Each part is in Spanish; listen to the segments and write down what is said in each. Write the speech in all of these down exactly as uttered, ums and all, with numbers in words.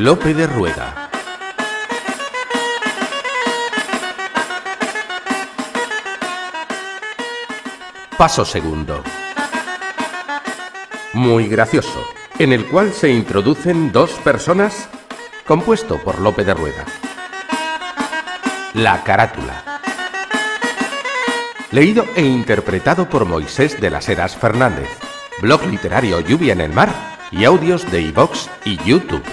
Lope de Rueda. Paso segundo. Muy gracioso, en el cual se introducen dos personas, compuesto por Lope de Rueda. La carátula. Leído e interpretado por Moisés de las Heras Fernández. Blog literario Lluvia en el Mar y audios de iVoox y YouTube.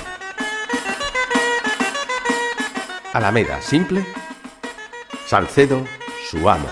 Alameda simple. Salcedo, su amo.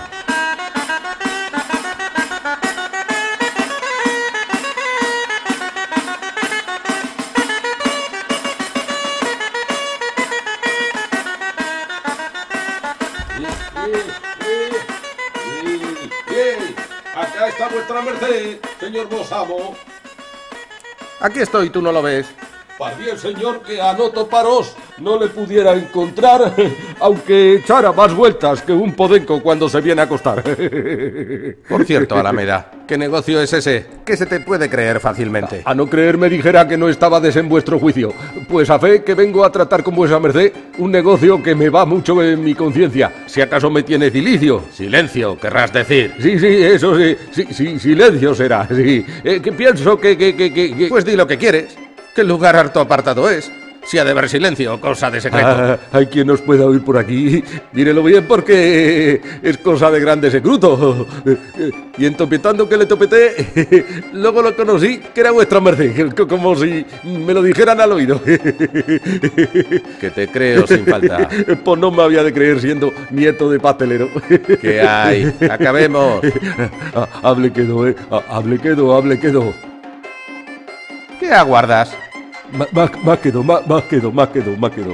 Acá está vuestra merced, señor Bosamo. Aquí estoy, tú no lo ves. Para bien, señor, que anoto paros no le pudiera encontrar, aunque echara más vueltas que un podenco cuando se viene a acostar. Por cierto, Alameda, ¿qué negocio es ese? Que se te puede creer fácilmente. A no creerme dijera que no estabades en vuestro juicio. Pues a fe que vengo a tratar con vuesa merced un negocio que me va mucho en mi conciencia. Si acaso me tiene cilicio. Silencio, querrás decir. Sí, sí, eso sí, sí, sí, silencio será, sí. Eh, que pienso que, que, que, que, que... Pues di lo que quieres. ¿Qué lugar harto apartado es? Si ha de haber silencio, cosa de secreto. Ah, hay quien nos pueda oír por aquí. Mírelo bien porque es cosa de grande secreto. Y en topietando que le topeté, luego lo conocí que era vuestra merced, como si me lo dijeran al oído. Que te creo sin falta. Pues no me había de creer siendo nieto de pastelero. ¿Qué hay? Acabemos. Hable quedó, eh. Hable quedó, hable quedó. ¿Qué aguardas? Más, más quedó, más, más quedó, más quedó, más quedó.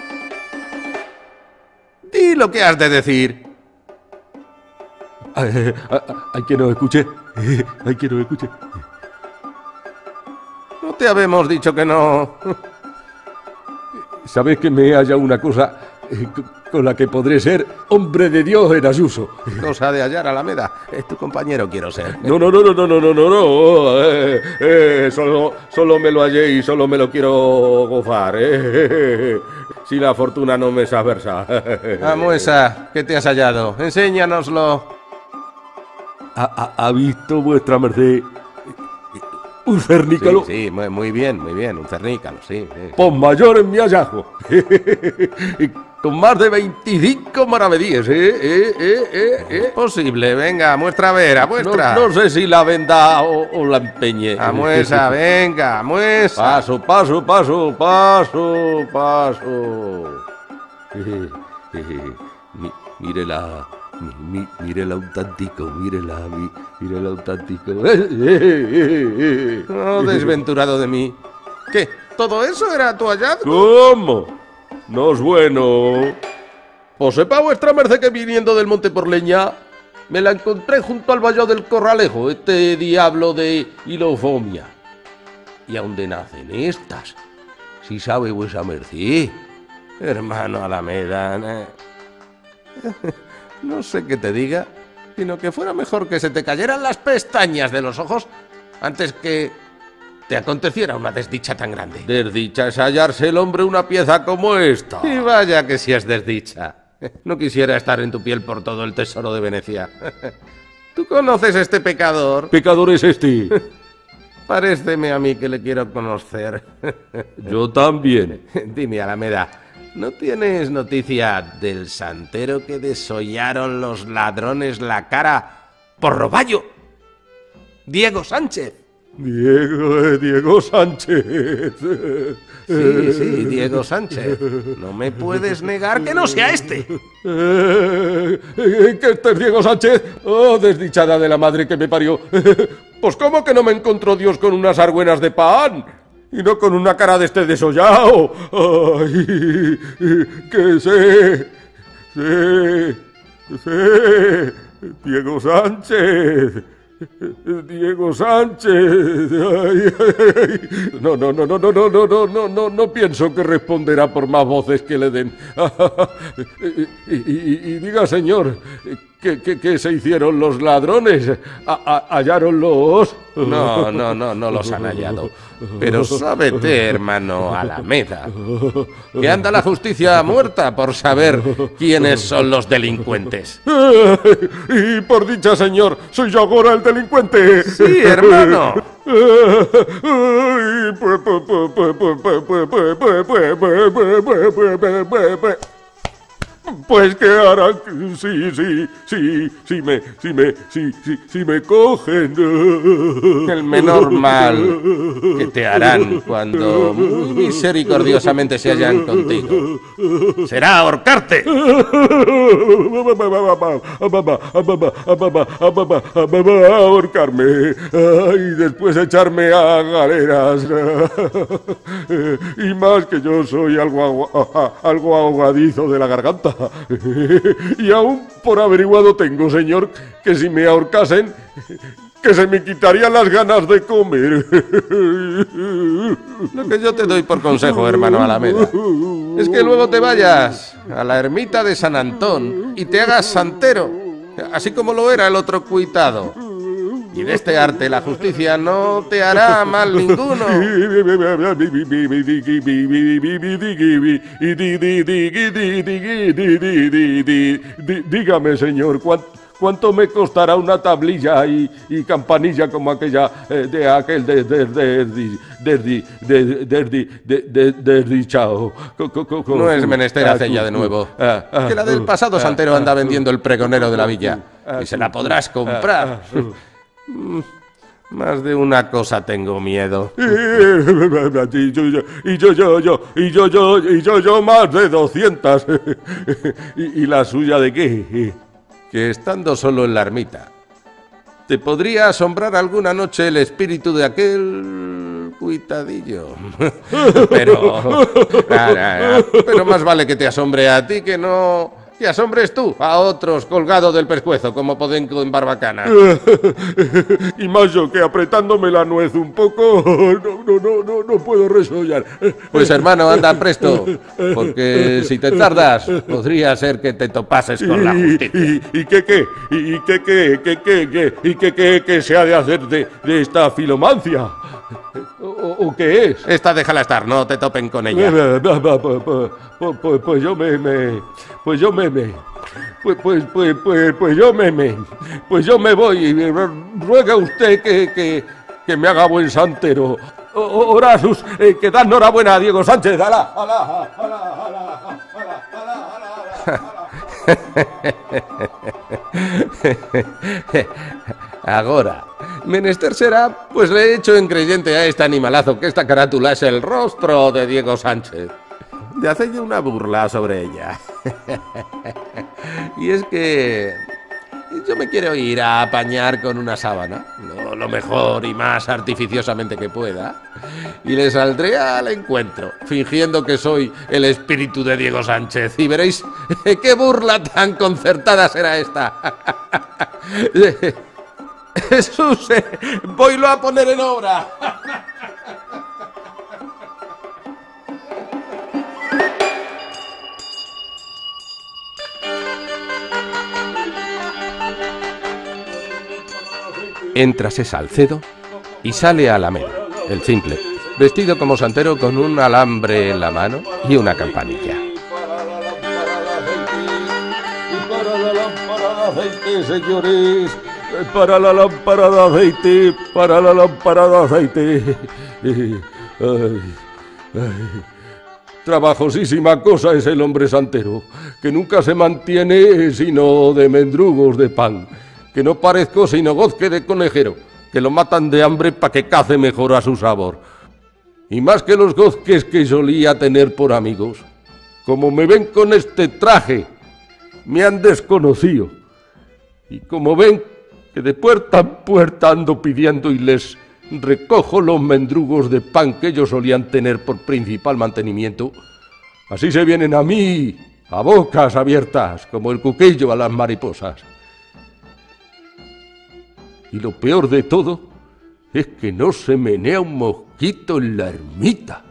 Di lo que has de decir. Hay, hay quien nos escuche. Hay quien nos escuche. No te habemos dicho que no. ¿Sabes que me haya una cosa con la que podré ser hombre de Dios en Ayuso? Cosa de hallar, Alameda. Es tu compañero, quiero ser. No, no, no, no, no, no, no, no, no. Eh, eh, solo, solo me lo hallé y solo me lo quiero gozar. Eh. Si la fortuna no me es adversa. Vamos esa, ¿qué te has hallado? Enséñanoslo. ¿Ha, ha, ha visto vuestra merced un cernícalo? Sí, sí, muy, muy bien, muy bien, un cernícalo, sí. sí. Pues mayor en mi hallazgo. Con más de veinticinco maravedíes, ¿eh? ¿Eh? ¿Eh? ¿Eh? ¿Eh? Posible, venga, muestra a ver, a muestra. No, no sé si la venda o, o la empeñe. A muestra, venga, a muestra. Paso, paso, paso, paso, paso. Mírela, mi, mírela un tantico, mírela, mi, mírela un tantico. Oh, desventurado de mí. ¿Qué? ¿Todo eso era tu hallazgo? ¿Cómo? No es bueno. Pues sepa vuestra merced que viniendo del monte por leña me la encontré junto al vallado del Corralejo, este diablo de Hilofomia. ¿Y a dónde nacen estas? Si sabe vuesa merced. Hermano Alameda, eh. No sé qué te diga, sino que fuera mejor que se te cayeran las pestañas de los ojos antes que te aconteciera una desdicha tan grande. Desdicha es hallarse el hombre una pieza como esta. Y vaya que si es desdicha. No quisiera estar en tu piel por todo el tesoro de Venecia. ¿Tú conoces este pecador? Pecador es este. Paréceme a mí que le quiero conocer. Yo también. Dime, Alameda, ¿no tienes noticia del santero que desollaron los ladrones la cara por roballo? Diego Sánchez. Diego, eh, Diego Sánchez. Sí, sí, Diego Sánchez. No me puedes negar que no sea este. Eh, ¿Que este es Diego Sánchez? Oh, desdichada de la madre que me parió. Pues ¿cómo que no me encontró Dios con unas argüenas de pan? Y no con una cara de este desollado. Ay, que sé, sé, sé, Diego Sánchez. Diego Sánchez. Ay, ay. No, no, no, no, no, no, no, no, no, no, no pienso que responderá por más voces que le den. Y, y, y, y diga, señor, ¿Qué, qué, qué se hicieron los ladrones? ¿Ha, ha, ¿Hallaron los...? No, no, no, no los han hallado. Pero sábete, hermano Alameda, que anda la justicia muerta por saber quiénes son los delincuentes. Y por dicha, señor, soy yo ahora el delincuente. Sí, hermano. Pues qué harán, sí, sí, sí, sí me, sí me, sí, sí, sí me cogen. El menor mal que te harán cuando misericordiosamente se hallan contigo será ahorcarte. Ahorcarme y después echarme a galeras. Y más que yo soy algo, algo ahogadizo de la garganta. Y aún por averiguado tengo, señor, que si me ahorcasen, que se me quitarían las ganas de comer. Lo que yo te doy por consejo, hermano Alameda, es que luego te vayas a la ermita de San Antón y te hagas santero, así como lo era el otro cuitado. Y de este arte la justicia no te hará mal ninguno. Dígame, señor, ¿cuánto me costará una tablilla y, y campanilla como aquella eh, de aquel desdichado? No es menester hacerla de nuevo, que la del pasado santero anda vendiendo el pregonero de la villa, y se la podrás comprar. Más de una cosa tengo miedo. Y yo, yo, y yo, yo, yo, y yo, yo, y yo, yo más de doscientas. ¿Y, y la suya de qué? Que estando solo en la ermita, te podría asombrar alguna noche el espíritu de aquel cuitadillo. Pero, pero más vale que te asombre a ti que no... que asombres tú a otros colgados del pescuezo como Podenco en Barbacana. Y más yo que apretándome la nuez un poco, no, no, no, no, no puedo resollar. Pues hermano, anda presto, porque si te tardas, podría ser que te topases con la justicia. ¿Y, y, y qué qué? ¿Y qué qué? ¿Qué qué? ¿Qué? ¿Y qué qué, qué se ha de hacer de, de esta filomancia? ¿O, ¿O qué es? Esta déjala estar, no te topen con ella. Pues, pues, pues yo me, me... Pues yo me... me pues, pues, pues, pues, pues yo me, me... Pues yo me voy y ruega usted que, que, que me haga buen santero. Horasus, eh, que da enhorabuena a Diego Sánchez. ¡Alá, alá, alá, alá, alá! Agora, menester será, pues le he hecho en creyente a este animalazo que esta carátula es el rostro de Diego Sánchez, de hacerle una burla sobre ella. Y es que yo me quiero ir a apañar con una sábana, lo, lo mejor y más artificiosamente que pueda, y le saldré al encuentro, fingiendo que soy el espíritu de Diego Sánchez, y veréis qué burla tan concertada será esta. Jesús, voylo a poner en obra. Entrase Salcedo y sale a Alameda, el simple, vestido como santero con un alambre en la mano y una campanilla. Para la lámpara de aceite, señores, para la lámpara de aceite, para la lámpara de aceite. Ay, ay. Trabajosísima cosa es el hombre santero, que nunca se mantiene sino de mendrugos de pan, que no parezco sino gozque de conejero, que lo matan de hambre pa' que cace mejor a su sabor. Y más que los gozques que solía tener por amigos, como me ven con este traje, me han desconocido. Y como ven que de puerta en puerta ando pidiendo y les recojo los mendrugos de pan que ellos solían tener por principal mantenimiento, así se vienen a mí, a bocas abiertas, como el cuquillo a las mariposas. Y lo peor de todo es que no se menea un mosquito en la ermita.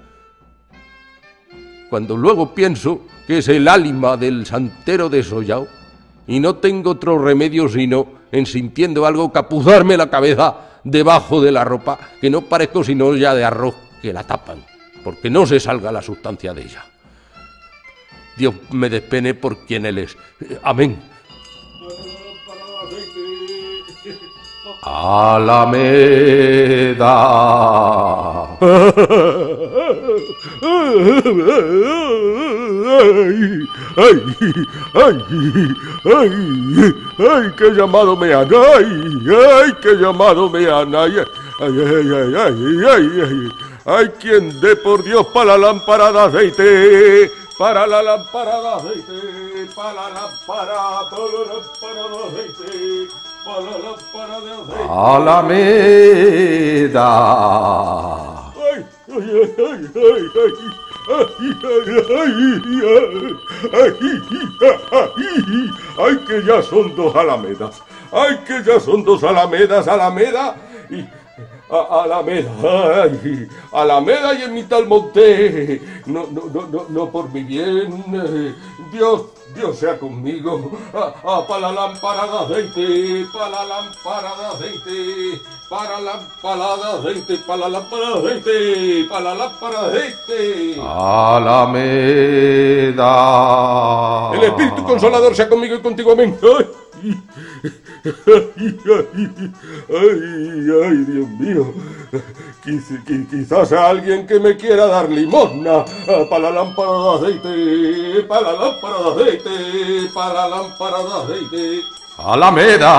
Cuando luego pienso que es el ánima del santero desollado, y no tengo otro remedio sino, en sintiendo algo, capuzarme la cabeza debajo de la ropa, que no parezco sino olla de arroz que la tapan, porque no se salga la sustancia de ella. Dios me despene por quien Él es. Amén. Alameda. Ay, ay, ay, ay, ay, qué llamado me han, ay, ay, qué llamado me han, ay, ay, ay, ay, ay, ay, ay, ay, quien dé por Dios para la lámpara de aceite, para la lámpara de aceite, para la lámpara, para la lámpara de aceite, para la lámpara de aceite. Alameda. Ay, ay, ay, ay, ay, ay. Ay, ay, ay, ay, ay, ay, que ya son dos alamedas, ay, que ya son dos alamedas, Alameda y a, Alameda, ay, Alameda y en mi tal monte, no, no, no, no, no por mi bien, eh, Dios, Dios sea conmigo, ah, ah, para la lámpara de aceite, para la lámpara de aceite, para la lámpara de aceite, para la lámpara de aceite, para la lámpara de aceite. Alameda. El Espíritu Consolador sea conmigo y contigo, amén. Ay, ay, ay, ay, Dios mío. Quiz, quizás a alguien que me quiera dar limosna para la lámpara de aceite, para la lámpara de aceite, para la lámpara de aceite. Alameda.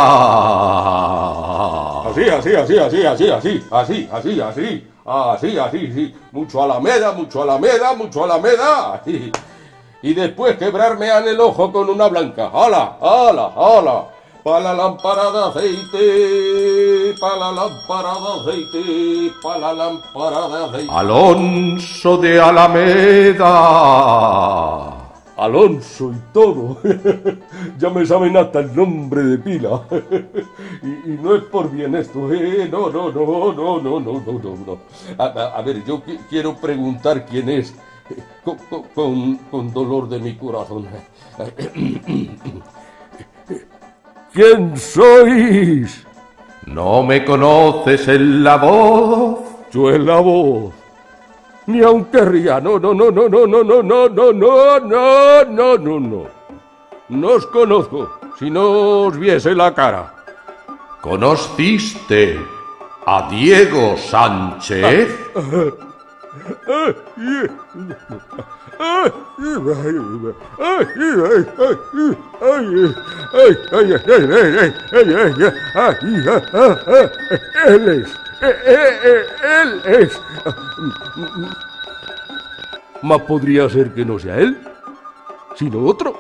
Así, así, así, así, así, así, así, así, así, así, así, sí. Mucho Alameda, mucho Alameda, mucho Alameda. Y, y después quebrarme en el ojo con una blanca. ¡Hala, hala, hala! Para la lámpara de aceite, para la lámpara de aceite, para la lámpara de aceite. Alonso de Alameda. Alonso y todo. Ya me saben hasta el nombre de pila. y, y no es por bien esto, ¿eh? No, no, no, no, no, no, no, no, no. A, a, a ver, yo qu quiero preguntar quién es, con, con, con dolor de mi corazón. ¿Quién sois? ¿No me conoces en la voz? Yo en la voz. Ni aunque ría, no, no, no, no, no, no, no, no, no, no, no, no, no, no. No os conozco, si no os viese la cara. ¿Conociste a Diego Sánchez? Él es. Él es. Más podría ser que no sea él, sino otro.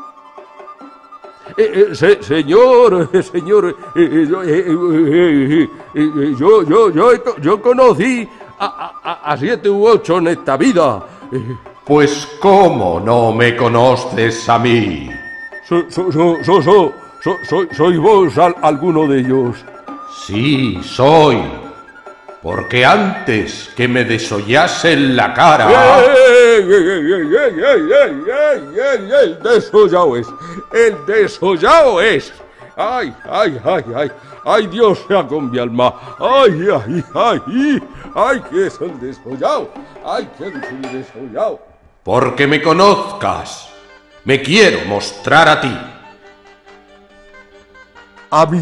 Eh, eh, se, señor, eh, señor, eh, yo, eh, eh, eh, yo, yo, yo, yo conocí a, a, a siete u ocho en esta vida. Eh, pues ¿cómo no me conoces a mí? So, so, so, so, so, so, so, ¿Soy vos al, alguno de ellos? Sí, soy. Porque antes que me desollasen la cara... ¡Ey, ey, ey, ey, ey, ey, ey, ey, ey! ¡El desollado es! ¡El desollado es! ¡Ay, ay, ay, ay! ¡Ay, Dios sea con mi alma! ¡Ay, ay, ay! ¡Ay, que es el desollado! ¡Ay, que es el desollado! Porque me conozcas, me quiero mostrar a ti. A mí.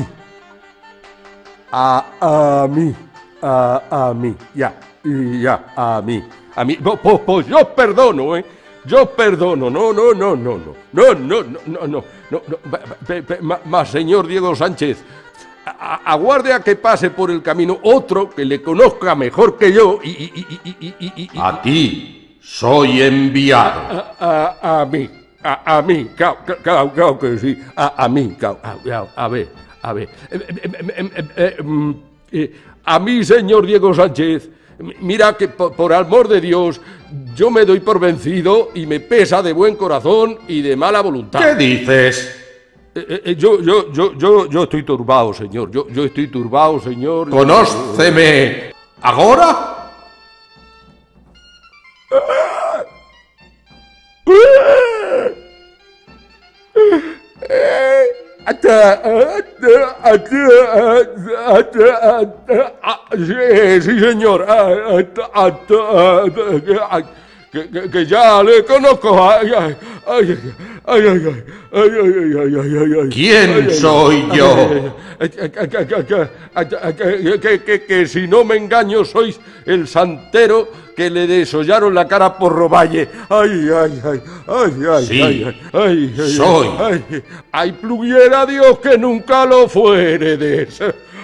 A, a mí. A, a mí, ya, y ya, a mí, a mí, pues, pues, pues yo perdono, ¿eh? Yo perdono, no, no, no, no, no, no, no, no, no, no, no, no, más señor Diego Sánchez, a, aguarde a que pase por el camino otro que le conozca mejor que yo y... y, y, y, y, y, y a ti soy enviado. A, a, a mí, a, a mí, claro, claro, claro que sí, a, a mí, claro, a, a ver, a ver, eh, eh, eh, eh, eh, eh, a mí, señor Diego Sánchez, mira que por, por amor de Dios, yo me doy por vencido y me pesa de buen corazón y de mala voluntad. ¿Qué dices? Eh, eh, yo, yo, yo, yo, yo estoy turbado, señor. Yo, yo estoy turbado, señor. ¿Conóceme ahora? Sí, sí, señor. Que, que, que ya le conozco. Ay, ay, ay, ay, ay, ay, ay, ay, ay, ay, ay, ay. ¿Quién soy yo? Que, que, que si no me engaño sois el santero que le desollaron la cara por Roballe. Ay, ay, ay, ay, ay, Sí, ay, ay, ay, soy. Ay, ay, pluguiera Dios que nunca lo fueredes.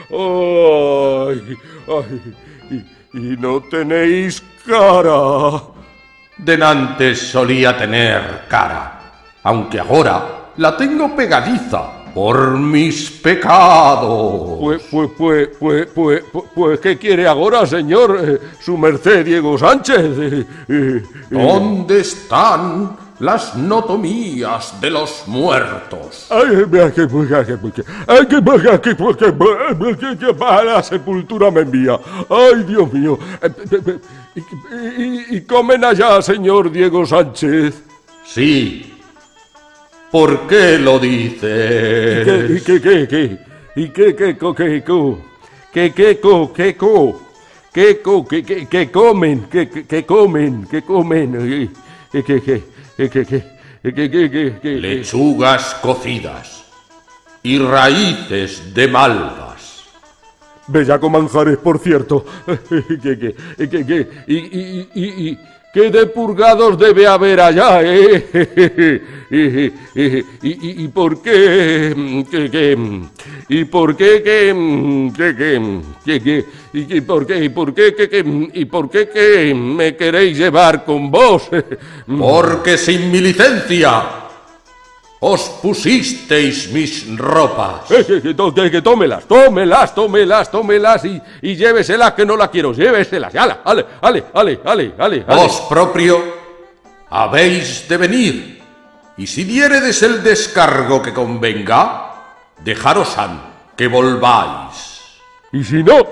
Ay, ay, y, y no tenéis cara. Denantes solía tener cara, aunque ahora la tengo pegadiza por mis pecados. Pues, pues, pues, pues, pues, pues, pues, ¿qué quiere ahora, señor? Eh, su merced Diego Sánchez. Eh, eh, ¿Dónde están las notomías de los muertos? Ay, vea que que que ay, que que que que que para la sepultura me envía. Ay, Dios mío. Y, y, y comen allá, señor Diego Sánchez. Sí. ¿Por qué lo dices? ¿Y qué, qué, qué? ¿Y qué, qué, co, qué, co? ¿Qué, qué, co, qué, co? ¿Qué, co, qué, qué, qué comen? ¿Qué, qué, qué comen? ¿Qué comen? ¿Qué, qué, qué, qué, qué, qué, qué, qué, qué, qué? Lechugas cocidas y raíces de malvas. Bellaco Manjares, por cierto. ¿Qué, qué, qué, qué? Y, y, y, y, ¿qué de purgados debe haber allá, eh? ¿Y, y, y, y, y por qué? ¿Qué, qué? ¿Y por qué? ¿Qué? ¿Qué? ¿Qué? ¿Qué? ¿Qué? ¿Y por qué? ¿Y por qué? ¿Qué? ¿Qué? ¿Y por qué? ¿Qué me queréis llevar con vos? Porque sin mi licencia os pusisteis mis ropas. Eh, que, que, que, que tómelas, tómelas, tómelas, tómelas y, y lléveselas que no la quiero, lléveselas. ¡Hala, ale, ale, ale, ale, ale! Vos propio habéis de venir, y si diéredes el descargo que convenga, dejaros han que volváis. ¿Y si no?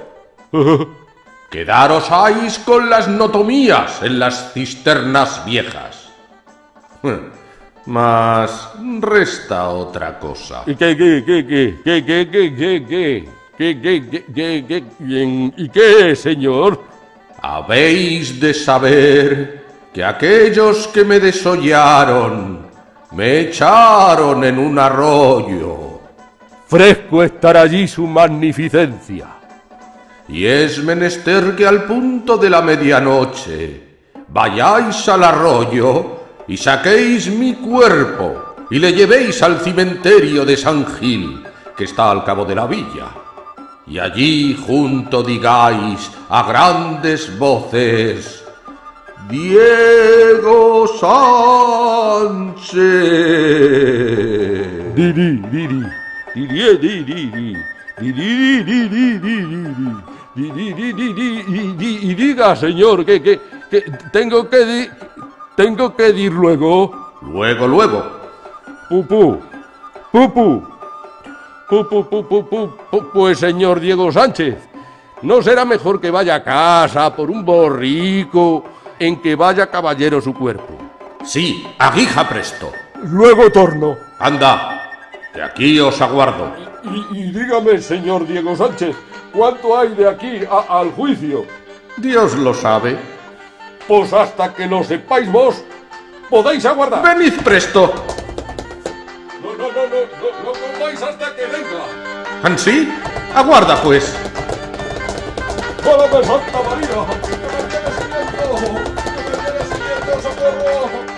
Quedaros ahís con las notomías en las cisternas viejas. Mas resta otra cosa. ¿Y qué, qué, qué, qué, qué, qué, qué, qué, qué, qué, qué, qué, qué, qué, qué, y qué, señor? Habéis de saber que aquellos que me desollaron me echaron en un arroyo. Fresco estará allí su magnificencia. Y es menester que al punto de la medianoche vayáis al arroyo y saquéis mi cuerpo y le llevéis al cementerio de San Gil, que está al cabo de la villa. Y allí junto digáis a grandes voces: Diego Sánchez. Diri, diri, diri, diri, diri, diri, diri, diri, diri, diri, y diga, señor, que, que, que tengo que di, tengo que ir luego. Luego, luego. Pupú, pupú, pupú, pupú, pupú, pues señor Diego Sánchez, ¿no será mejor que vaya a casa por un borrico en que vaya caballero su cuerpo? Sí, aguija presto. Luego torno. Anda, que aquí os aguardo. Y, y dígame, señor Diego Sánchez, ¿cuánto hay de aquí a, al juicio? Dios lo sabe. Pues hasta que lo sepáis vos, podéis aguardar. Venid presto. No, no, no, no, no, no comáis hasta que venga. ¿Ansí? Aguarda, pues. ¡Válame, Santa María! ¡Que me viene siguiendo! ¡Que me viene siguiendo, socorro!